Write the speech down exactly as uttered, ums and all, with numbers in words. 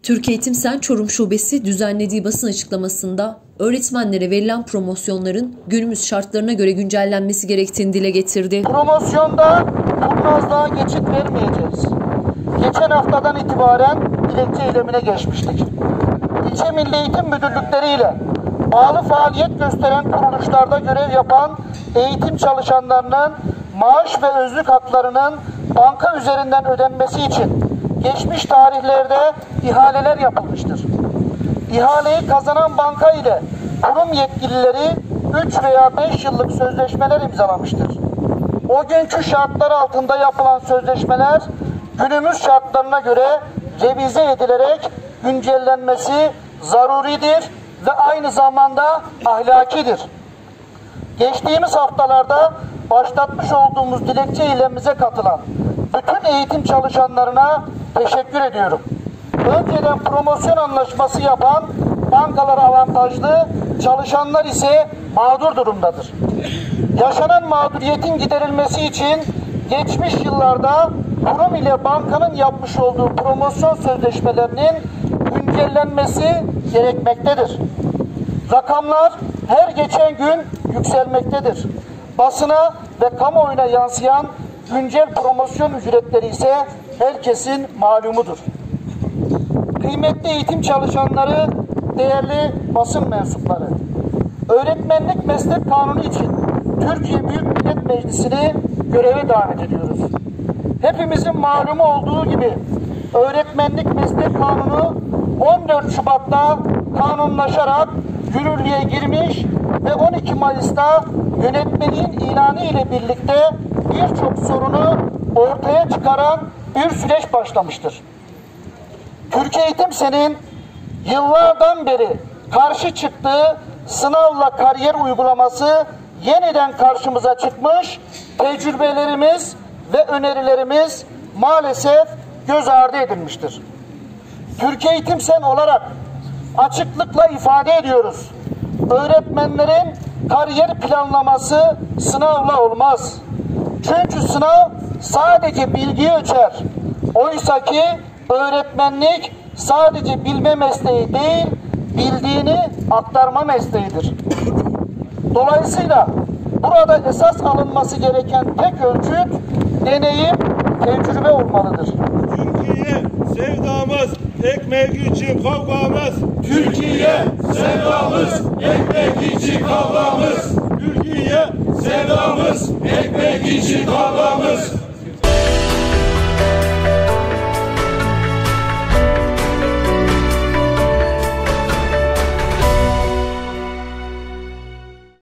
Türk Eğitim Sen Çorum Şubesi düzenlediği basın açıklamasında öğretmenlere verilen promosyonların günümüz şartlarına göre güncellenmesi gerektiğini dile getirdi. Promosyonda kurnazlığa geçit vermeyeceğiz. Geçen haftadan itibaren dilekçe eylemine geçmiştik. İlçe Milli Eğitim Müdürlükleriyle bağlı faaliyet gösteren kuruluşlarda görev yapan eğitim çalışanlarının maaş ve özlük haklarının banka üzerinden ödenmesi için geçmiş tarihlerde ihaleler yapılmıştır. İhaleyi kazanan banka ile kurum yetkilileri üç veya beş yıllık sözleşmeler imzalamıştır. O günkü şartlar altında yapılan sözleşmeler günümüz şartlarına göre revize edilerek güncellenmesi zaruridir ve aynı zamanda ahlakidir. Geçtiğimiz haftalarda başlatmış olduğumuz dilekçe eylemimize katılan bütün eğitim çalışanlarına teşekkür ediyorum. Önceden promosyon anlaşması yapan bankalar avantajlı, çalışanlar ise mağdur durumdadır. Yaşanan mağduriyetin giderilmesi için geçmiş yıllarda kurum ile bankanın yapmış olduğu promosyon sözleşmelerinin güncellenmesi gerekmektedir. Rakamlar her geçen gün yükselmektedir. Basına ve kamuoyuna yansıyan güncel promosyon ücretleri ise herkesin malumudur. Kıymetli eğitim çalışanları, değerli basın mensupları, öğretmenlik meslek kanunu için Türkiye Büyük Millet Meclisi'ni göreve davet ediyoruz. Hepimizin malumu olduğu gibi öğretmenlik meslek kanunu on dört Şubat'ta kanunlaşarak yürürlüğe girmiş ve on iki Mayıs'ta yönetmeliğin ilanı ile birlikte birçok sorunu ortaya çıkaran bir süreç başlamıştır. Türkiye Eğitim Sen'in yıllardan beri karşı çıktığı sınavla kariyer uygulaması yeniden karşımıza çıkmış, tecrübelerimiz ve önerilerimiz maalesef göz ardı edilmiştir. Türkiye Eğitim Sen olarak açıklıkla ifade ediyoruz. Öğretmenlerin kariyer planlaması sınavla olmaz. Çünkü sınav sadece bilgiyi ölçer. Oysa ki öğretmenlik sadece bilme mesleği değil, bildiğini aktarma mesleğidir. Dolayısıyla burada esas alınması gereken tek ölçüt deneyim, tecrübe olmalıdır. Türkiye sevdamız, ekmek için kavgamız. Türkiye sevdamız, ekmek için kavgamız. Türkiye sevdamız, ekmek için kavgamız.